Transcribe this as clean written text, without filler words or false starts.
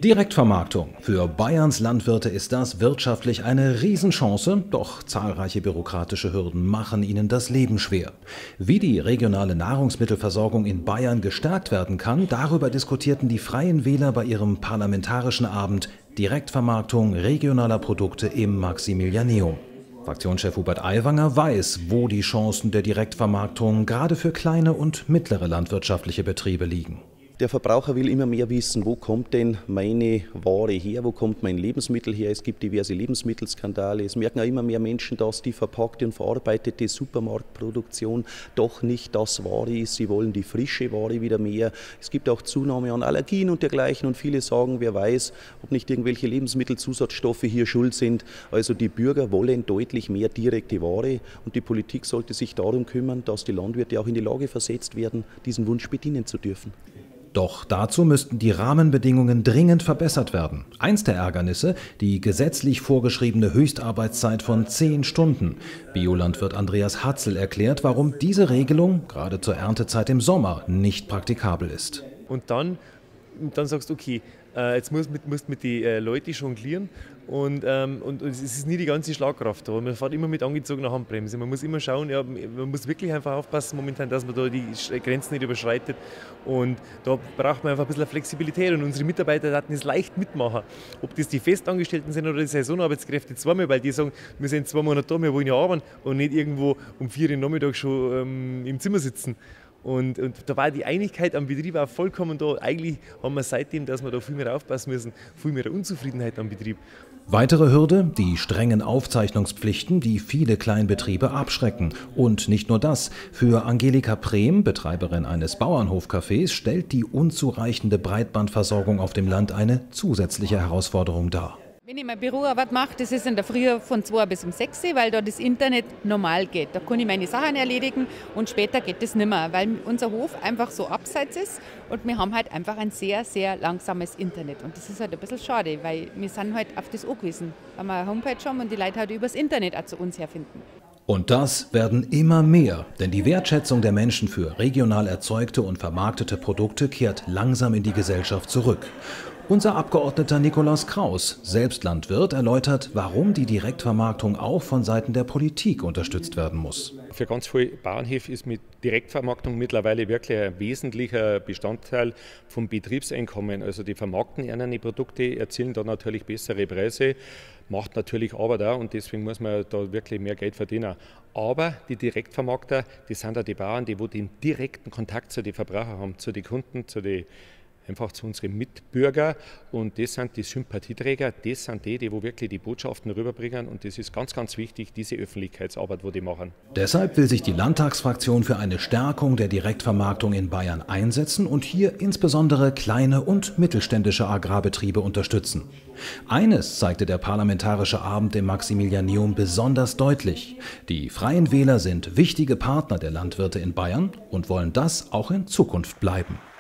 Direktvermarktung. Für Bayerns Landwirte ist das wirtschaftlich eine Riesenchance, doch zahlreiche bürokratische Hürden machen ihnen das Leben schwer. Wie die regionale Nahrungsmittelversorgung in Bayern gestärkt werden kann, darüber diskutierten die Freien Wähler bei ihrem parlamentarischen Abend Direktvermarktung regionaler Produkte im Maximilianeum. Fraktionschef Hubert Aiwanger weiß, wo die Chancen der Direktvermarktung gerade für kleine und mittlere landwirtschaftliche Betriebe liegen. Der Verbraucher will immer mehr wissen, wo kommt denn meine Ware her, wo kommt mein Lebensmittel her. Es gibt diverse Lebensmittelskandale. Es merken auch immer mehr Menschen, dass die verpackte und verarbeitete Supermarktproduktion doch nicht das Wahre ist. Sie wollen die frische Ware wieder mehr. Es gibt auch Zunahme an Allergien und dergleichen. Und viele sagen, wer weiß, ob nicht irgendwelche Lebensmittelzusatzstoffe hier schuld sind. Also die Bürger wollen deutlich mehr direkte Ware. Und die Politik sollte sich darum kümmern, dass die Landwirte auch in die Lage versetzt werden, diesen Wunsch bedienen zu dürfen. Doch dazu müssten die Rahmenbedingungen dringend verbessert werden. Eins der Ärgernisse, die gesetzlich vorgeschriebene Höchstarbeitszeit von 10 Stunden. Biolandwirt Andreas Hatzel erklärt, warum diese Regelung, gerade zur Erntezeit im Sommer, nicht praktikabel ist. Und dann sagst du, okay, jetzt musst du mit den Leuten jonglieren und es ist nie die ganze Schlagkraft da. Man fährt immer mit angezogener Handbremse. Man muss immer schauen, ja, man muss wirklich einfach aufpassen momentan, dass man da die Grenzen nicht überschreitet. Und da braucht man einfach ein bisschen Flexibilität und unsere Mitarbeiter hatten es leicht mitmachen. Ob das die Festangestellten sind oder die Saisonarbeitskräfte zweimal, weil die sagen, wir sind 2 Monate da, wir wollen ja arbeiten und nicht irgendwo um 4 Uhr Nachmittag schon im Zimmer sitzen. Und da war die Einigkeit am Betrieb auch vollkommen da. Eigentlich haben wir seitdem, dass wir da viel mehr aufpassen müssen, viel mehr Unzufriedenheit am Betrieb. Weitere Hürde, die strengen Aufzeichnungspflichten, die viele Kleinbetriebe abschrecken. Und nicht nur das. Für Angelika Prehm, Betreiberin eines Bauernhofcafés, stellt die unzureichende Breitbandversorgung auf dem Land eine zusätzliche Herausforderung dar. Wenn ich mein Büroarbeit mache, das ist in der Früh von 2 bis um 6 Uhr, weil da das Internet normal geht. Da kann ich meine Sachen erledigen und später geht das nicht mehr, weil unser Hof einfach so abseits ist und wir haben halt einfach ein sehr, sehr langsames Internet. Und das ist halt ein bisschen schade, weil wir sind halt auf das angewiesen, weil wir eine Homepage haben und die Leute halt übers Internet auch zu uns herfinden. Und das werden immer mehr, denn die Wertschätzung der Menschen für regional erzeugte und vermarktete Produkte kehrt langsam in die Gesellschaft zurück. Unser Abgeordneter Nikolaus Kraus, selbst Landwirt, erläutert, warum die Direktvermarktung auch von Seiten der Politik unterstützt werden muss. Für ganz viele Bauernhöfe ist mit Direktvermarktung mittlerweile wirklich ein wesentlicher Bestandteil vom Betriebseinkommen. Also die vermarkten ihre Produkte, erzielen da natürlich bessere Preise, macht natürlich Arbeit auch und deswegen muss man da wirklich mehr Geld verdienen. Aber die Direktvermarkter, das sind auch die Bauern, die den direkten Kontakt zu den Verbrauchern haben, zu den Kunden, einfach zu unseren Mitbürgern, und das sind die Sympathieträger, das sind die wo wirklich die Botschaften rüberbringen, und das ist ganz, ganz wichtig, diese Öffentlichkeitsarbeit, wo die machen. Deshalb will sich die Landtagsfraktion für eine Stärkung der Direktvermarktung in Bayern einsetzen und hier insbesondere kleine und mittelständische Agrarbetriebe unterstützen. Eines zeigte der parlamentarische Abend im Maximilianeum besonders deutlich: Die Freien Wähler sind wichtige Partner der Landwirte in Bayern und wollen das auch in Zukunft bleiben.